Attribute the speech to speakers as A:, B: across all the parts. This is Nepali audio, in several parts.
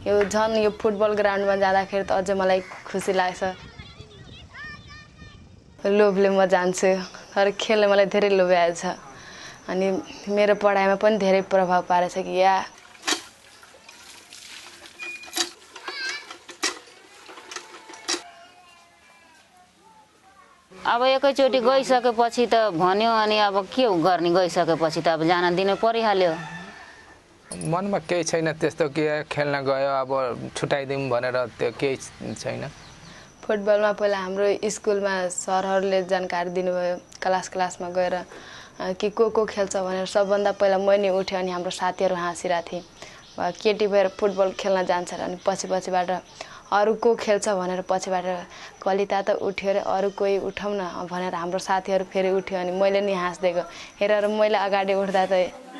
A: यो झन् यो फुटबल ग्राउन्डमा जाँदाखेरि त अझै मलाई खुसी लाग्छ लोभले म जान्छु तर खेलले मलाई धेरै लोभ्याएको छ अनि मेरो पढाइमा पनि धेरै प्रभाव पारेछ कि
B: अब एकैचोटि गइसकेपछि त भन्यो अनि अब के गर्ने गइसकेपछि त अब जान दिनु परिहाल्यो
C: मनमा केही छैन त्यस्तो के खेल्न गयो अब छुटाइदिउँ भनेर त्यो केही छैन
A: फुटबलमा पहिला हाम्रो स्कुलमा सरहरूले जानकारी दिनुभयो क्लासमा गएर कि को खेल्छ भनेर सबभन्दा पहिला मै नै उठ्यो अनि हाम्रो साथीहरू हाँसिरहेको थिए केटी भएर फुटबल खेल्न जान्छ अनि पछिबाट अरू को खेल्छ भनेर पछिबाट कलिता त उठ्यो रे अरू कोही उठाउँ न भनेर हाम्रो साथीहरू फेरि उठ्यो अनि मैले नि हाँस्दिएको हेरेर मैले अगाडि उठ्दा त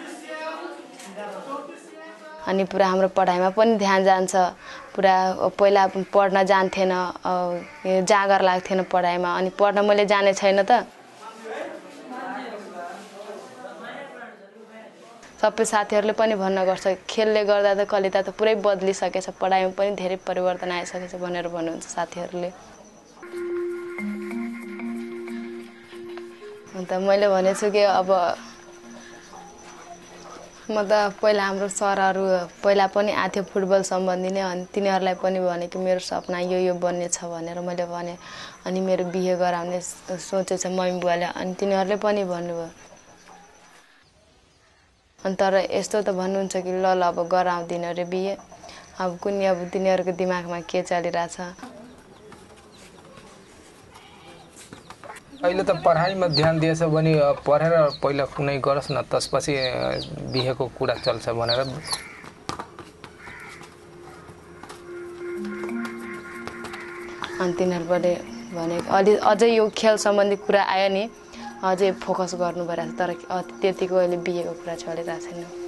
A: अनि पुरा हाम्रो पढाइमा पनि ध्यान जान्छ पुरा पहिला पढ्न जान्थेन जागर लाग्थेन पढाइमा अनि पढ्न मैले जाने छैन त सबै साथीहरूले पनि भन्न गर्छ खेलले गर्दा त कलिता त पुरै बदलिसकेछ पढाइमा पनि धेरै परिवर्तन आइसकेछ भनेर भन्नुहुन्छ साथीहरूले अन्त मैले भनेछु कि अब म त पहिला हाम्रो सरहरू पहिला पनि आथ्यो फुटबल सम्बन्धी नै अनि तिनीहरूलाई पनि भने कि मेरो सपना यो बन्ने छ भनेर मैले भने अनि मेरो बिहे गराउने सोचेछ मम्मी बुवाले अनि तिनीहरूले पनि भन्नुभयो अनि तर यस्तो त भन्नुहुन्छ कि ल अब गराउँदिन रे बिहे अब कुनै अब तिनीहरूको दिमागमा के चलिरहेछ
C: अहिले त पढाइमा ध्यान दिएछ भने पढेर पहिला कुनै गरोस् न त्यसपछि बिहेको कुरा चल्छ भनेर
A: अनि तिनीहरूले भने अझै यो खेल सम्बन्धी कुरा आयो नि अझै फोकस गर्नु परिरहेछ तर त्यतिको अहिले बिहेको कुरा चलिरहेको छैन